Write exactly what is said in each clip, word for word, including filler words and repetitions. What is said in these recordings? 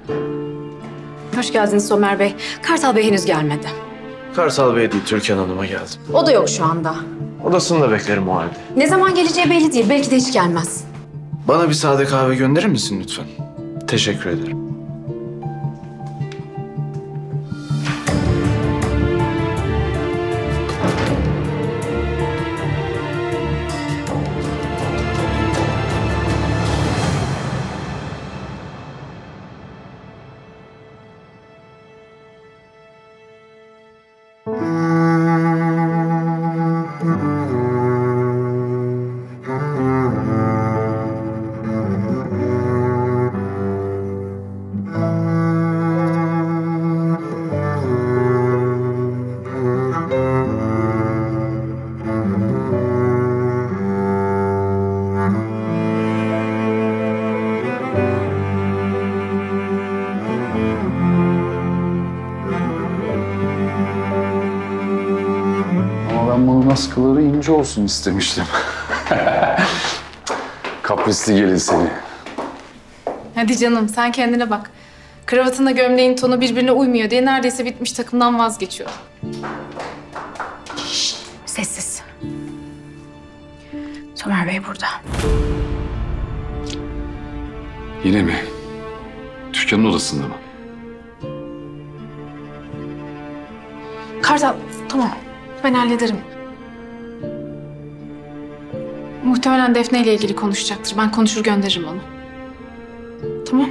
Hoş geldiniz Somer Bey. Kartal Bey henüz gelmedi. Kartal Bey değil, Türkan Hanım'a geldim. O da yok şu anda. Odasında beklerim o halde. Ne zaman geleceği belli değil. Belki de hiç gelmez. Bana bir sade kahve gönderir misin lütfen? Teşekkür ederim. Askıları ince olsun istemiştim. Kaprisli gelin seni. Hadi canım sen kendine bak. Kravatınla gömleğin tonu birbirine uymuyor diye neredeyse bitmiş takımdan vazgeçiyor. Şşt, sessiz. Somer Bey burada. Yine mi? Türkan'ın odasında mı? Kartal, tamam. Ben hallederim. Muhtemelen Defne ile ilgili konuşacaktır. Ben konuşur gönderirim onu. Tamam.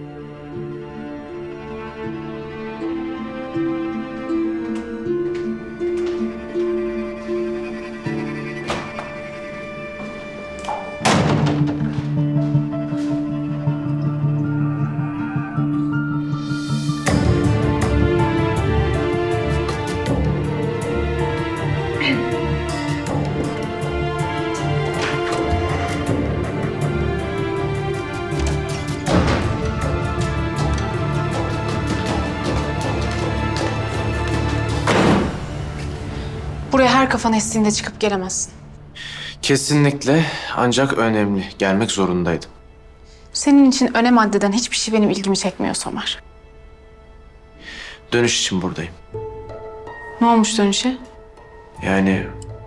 Buraya her kafan estiğinde çıkıp gelemezsin. Kesinlikle, ancak önemli. Gelmek zorundaydım. Senin için önem maddeden hiçbir şey benim ilgimi çekmiyor Somer. Dönüş için buradayım. Ne olmuş dönüşe? Yani...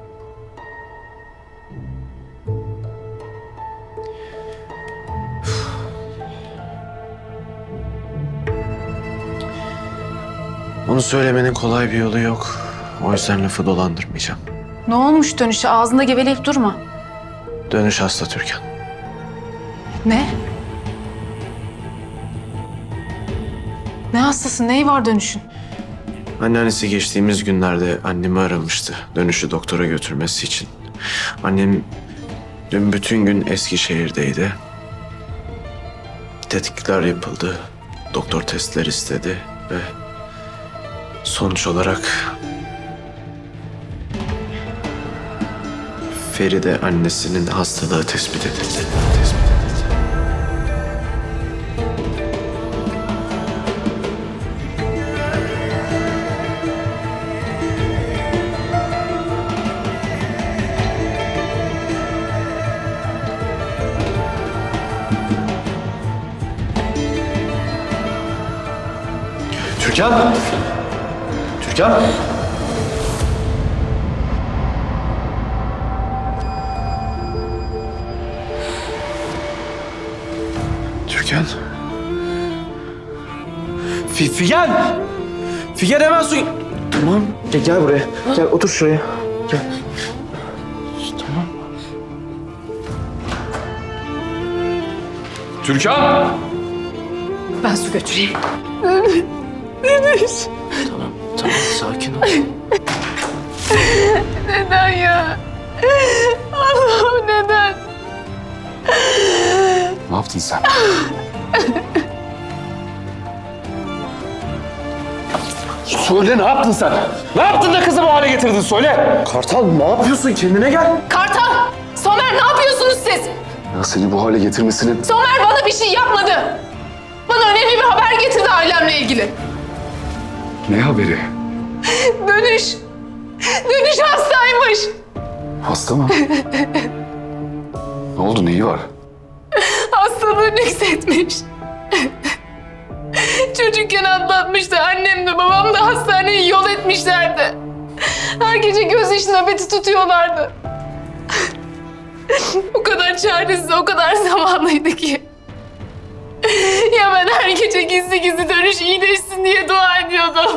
Onu söylemenin kolay bir yolu yok. O yüzden lafı dolandırmayacağım. Ne olmuş dönüşe? Ağzında geveleyip durma. Dönüş hasta Türkan. Ne? Ne hastası? Neyi var dönüşün? Anneannesi geçtiğimiz günlerde annemi aramıştı. Dönüşü doktora götürmesi için. Annem dün bütün gün Eskişehir'deydi. Tetkikler yapıldı. Doktor testler istedi ve sonuç olarak Feride annesinin hastalığı tespit edildi. Tespit edildi. Türkan! Türkan! Türkan. Fi Figen! Figen hemen su... Tamam. Gel, gel buraya. Gel otur şuraya. Gel. Tamam. Türkan! Ben su götüreyim. Dönüş. Tamam, tamam. Sakin ol. Neden ya? Allah'ım neden? Ne yaptın sen? Söyle, ne yaptın sen? Ne yaptın da kızı bu hale getirdin, söyle! Kartal, ne yapıyorsun? Kendine gel. Kartal! Somer ne yapıyorsunuz siz? Ya seni bu hale getirmesinin... Somer bana bir şey yapmadı. Bana önemli bir haber getirdi ailemle ilgili. Ne haberi? Dönüş. Dönüş hastaymış. Hasta mı? Ne oldu, neyi var? Hastalığı nüksetmiş. Çocukken atlatmıştı. Annem de babam da hastaneye yol etmişlerdi. Her gece göz yaşı nöbeti tutuyorlardı. O kadar çaresiz, o kadar zavallıydı ki. Ya ben her gece gizli gizli dönüş iyileşsin diye dua ediyordum.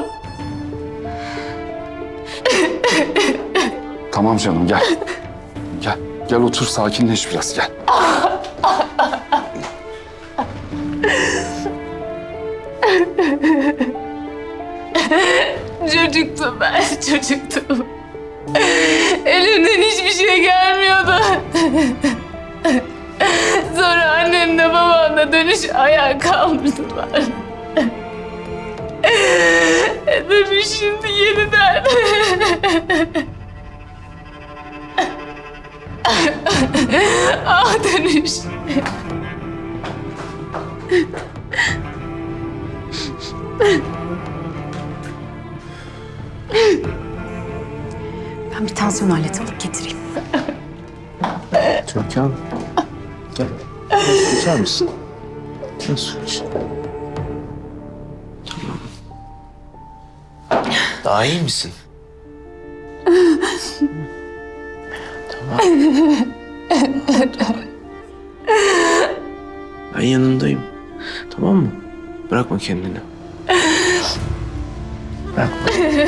Tamam canım gel. Gel. Gel otur sakinleş biraz gel. Çocuktum ben, çocuktum. Elimden hiçbir şey gelmiyordu. Sonra annemle babam da dönüş ayağa kaldırdılar. Dönüş şimdi yeniden. Ah dönüş. Ben bir tansiyon aleti alıp getireyim. Türkan. Gel. Su içer misin? Gel su iç. Tamam. Daha iyi misin? Tamam. Ben yanındayım. Tamam mı? Bırakma kendini. Bırakma.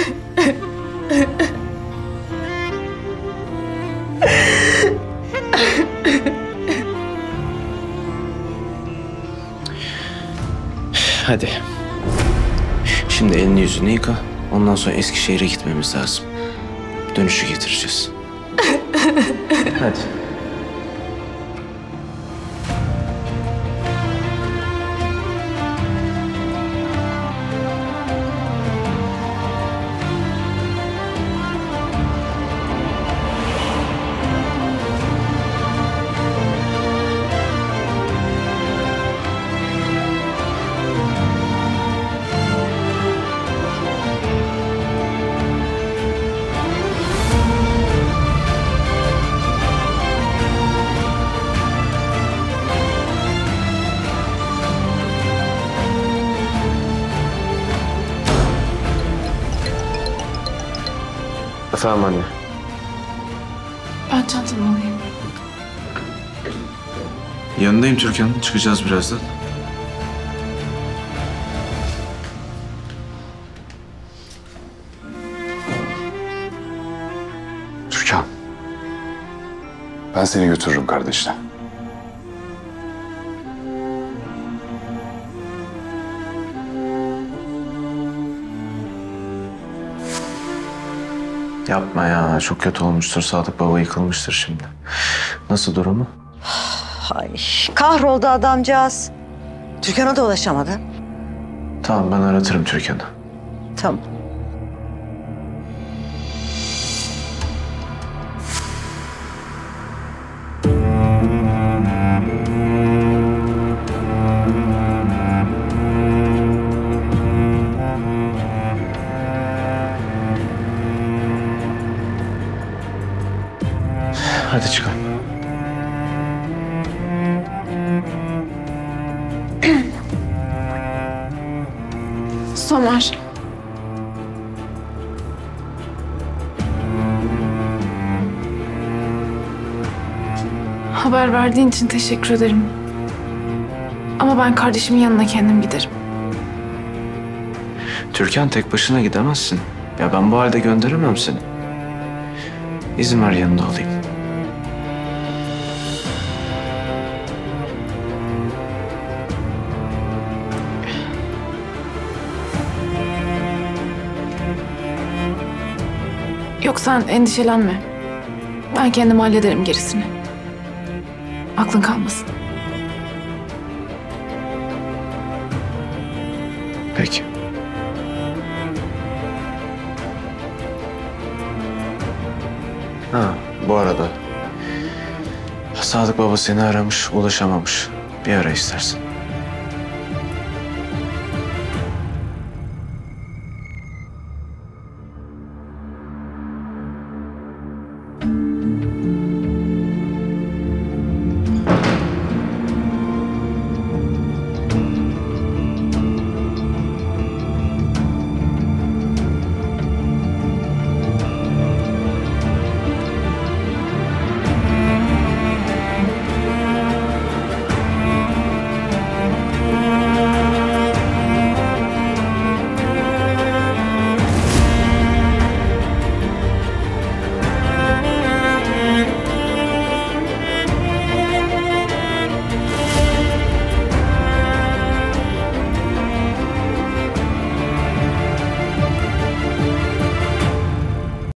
Hadi. Şimdi elini yüzünü yıka. Ondan sonra Eskişehir'e gitmemiz lazım. Dönüşü getireceğiz. Hadi. Efendim anne. Ben çantamı alayım. Yanındayım Türkan. Çıkacağız birazdan. Türkan. Ben seni götürürüm kardeşine. Yapma ya. Çok kötü olmuştur. Sadık Baba yıkılmıştır şimdi. Nasıl durumu? Ay, kahroldu adamcağız. Türkan'a da ulaşamadı. Tamam ben aratırım Türkan'ı. Tamam. Hadi çıkalım. Somer. Haber verdiğin için teşekkür ederim. Ama ben kardeşimin yanına kendim giderim. Türkan tek başına gidemezsin. Ya ben bu halde gönderemem seni. İzin ver yanında olayım. Yok sen endişelenme. Ben kendim hallederim gerisini. Aklın kalmasın. Peki. Ha, bu arada Sadık Baba seni aramış, ulaşamamış. Bir ara istersen.